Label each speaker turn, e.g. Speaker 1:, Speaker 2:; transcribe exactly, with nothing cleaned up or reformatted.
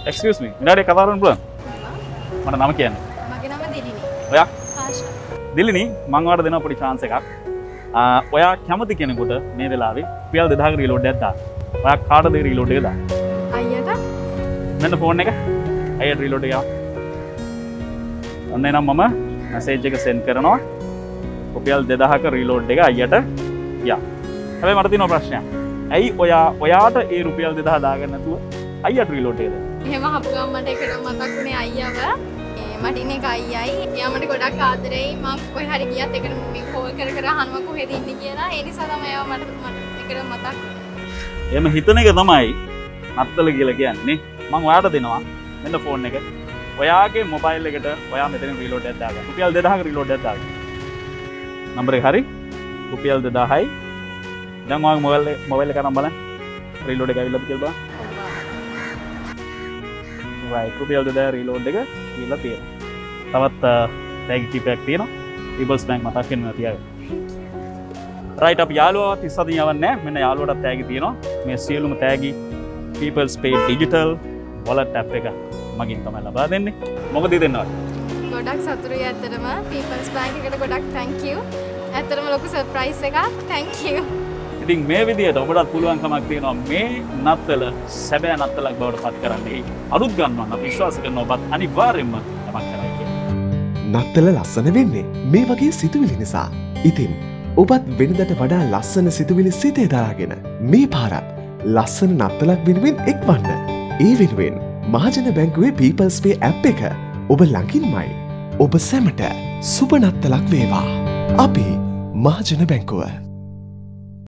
Speaker 1: Excuse me. විනාඩියක් කතා කරන්න පුළුවන්? මට නම කියන්න.
Speaker 2: මගේ නම දිලිනි.
Speaker 1: ඔයා?
Speaker 2: ආශා.
Speaker 1: දිලිනි මම ඔයාලට දෙනවා පොඩි chance එකක්. ආ ඔයා කැමති කෙනෙකුට මේ වෙලාවේ රුපියල් දෙදාහක රීලෝඩ් එකක් දාන්න. ඔයා කාටද රීලෝඩ් එක දාන්න?
Speaker 2: අයියට?
Speaker 1: මෙන්න ෆෝන් එක. අයියට රීලෝඩ් එක යවන්න. ඔන්න එනම් මම මැසේජ් එක සෙන්ඩ් කරනවා. රුපියල් දෙදාහක රීලෝඩ් එක අයියට යා. හැබැයි මට තියෙන ප්‍රශ්නයක්. ඇයි ඔයා ඔයාට ඒ රුපියල් දෙදාහ දාගන්න නැතුව අයියට රීලෝඩ් එක දාන්නේ?
Speaker 2: එහෙම හපු ගමන් මට ඒකට මතක් වුණේ අයියව. මට ඉන්නේ එක අයියයි. එයා මට ගොඩක් ආදරෙයි. මම කොහේ හරි ගියත් ඒකට මේ කෝල් කර කර අහනවා කොහෙද ඉන්නේ කියලා. ඒ නිසා තමයි එයා මට මට ඒකට මතක් වුණේ.
Speaker 1: එහෙම හිතන එක තමයි නත්තල කියලා කියන්නේ. මම ඔයාට දෙනවා මෙන්න ෆෝන් එක. ඔයාගේ මොබයිල් එකට ඔයා මෙතන රීලෝඩ් එකක් දාගන්න. රුපියල් දෙදාහක රීලෝඩ් එකක් දාගන්න. නම්බර එක හරි? රුපියල් දෙදාහයි. දැන් ඔයාගේ මොබයිල් මොබයිල් එක නම් බලන්න. රීලෝඩ් එක ඇවිල්ලාද කියලා බලන්න. right රුපියල් දෙදාහ රීලෝඩ් එක කියලා තියෙනවා. තවත් ටැග් කීපයක් තියෙනවා. රිබල්ස් බැංක් මතක් වෙනවා තියාගන්න. right අපි යාළුවා තිස් හතින් යවන්නේ නැහැ. මෙන්න යාළුවාට ටැග් තියෙනවා. මේ සියලුම tag People's Pay Digital wallet app එක මගින් තමයි ලබා දෙන්නේ. මොකද දෙන්නවද?
Speaker 2: ගොඩක් සතුටුයි ඇත්තටම. People's Bank එකට ගොඩක් thank you. ඇත්තටම ලොකු surprise එකක්. thank you.
Speaker 1: ඉතින් මේ විදිහට ඔබටත් පුළුවන්කමක් තියෙනවා මේ නත්තල සැබෑ නත්තලක් බවට පත් කරන්නේ. අලුත් ගන්නවන් අපි විශ්වාස කරනවා ඔබත් අනිවාර්යෙන්ම තමක් කරයි කියලා.
Speaker 3: නත්තල ලස්සන වෙන්නේ මේ වගේ සිතුවිලි නිසා. ඉතින් ඔබත් වෙනදට වඩා ලස්සන සිතුවිලි සිතේ දරාගෙන මේ පාරත් ලස්සන නත්තලක් වෙනුවෙන් එක්වන්න. ඒ වෙනුවෙන් මහජන බැංකුවේ People's Pay app එක ඔබ ළඟින්මයි. ඔබ සැමට සුබ නත්තලක් වේවා. අපි මහජන බැංකුව.